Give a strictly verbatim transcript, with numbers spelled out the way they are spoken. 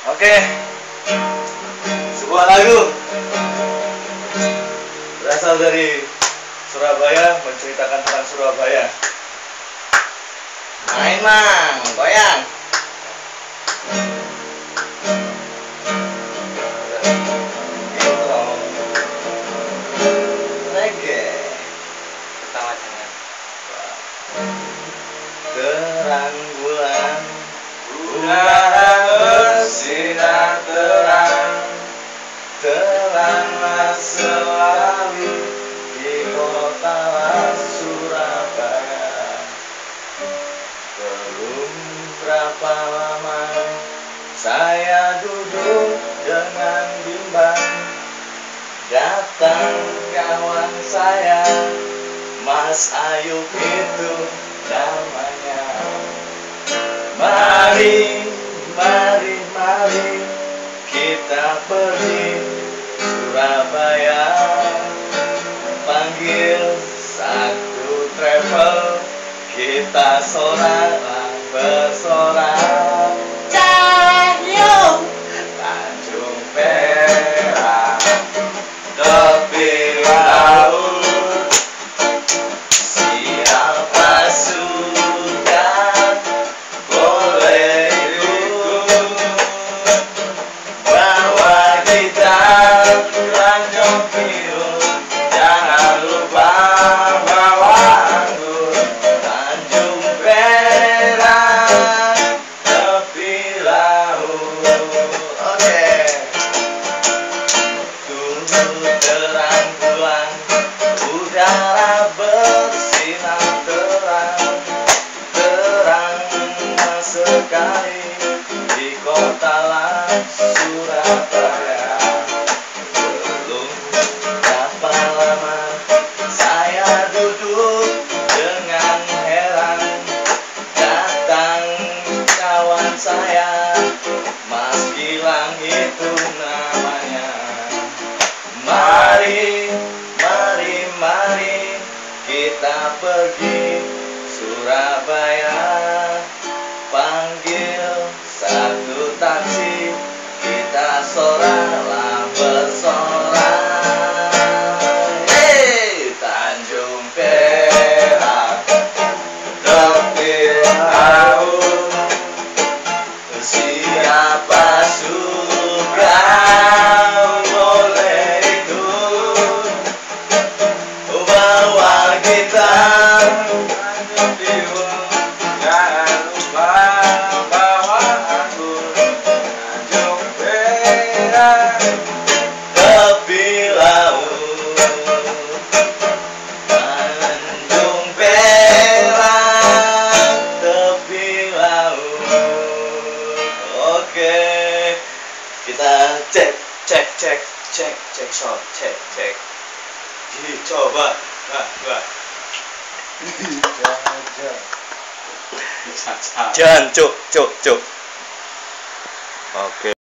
Oke, sebuah lagu berasal dari Surabaya, menceritakan tentang Surabaya. Main mang, goyang. Reggae. Pertama jangan. Terang bulan Udara bersinar terang, teranglah selalu di kota Surabaya. Belum berapa lama saya duduk dengan bimbang, datang kawan saya, Mas Ayub itu namanya. Mari, mari, mari kita pergi Surabaya, panggil satu travel, kita sorak bersorak. Cahyo Tanjung Perak, tepi laut, siapa suka boleh ikut, bawa kita Tanjung Priok, jangan lupa bawa anggur. Tanjung Perak, tepi laut. Oke, tunggu terang bulan, udara bersinar terang, terang sekali di kota Surabaya. Belum berapa lama saya duduk dengan heran, datang kawan saya, Mas Gilang itu namanya. Mari, mari, mari kita pergi Surabaya, panggil satu taksi, kita soraklah bersorak. Hey, Tanjung Perak, tepi laut, siapa suka boleh ikut, bawa kita Tanjung Priok, jangan lupa bawa anggur. Tanjung Perak, tepi laut. Tanjung Perak, tepi laut. Oke, kita cek, cek, cek, cek, cek sound, cek, cek. Dicoba, nah, nah. caca. Jangan, cuk, cuk, cuk. Oke.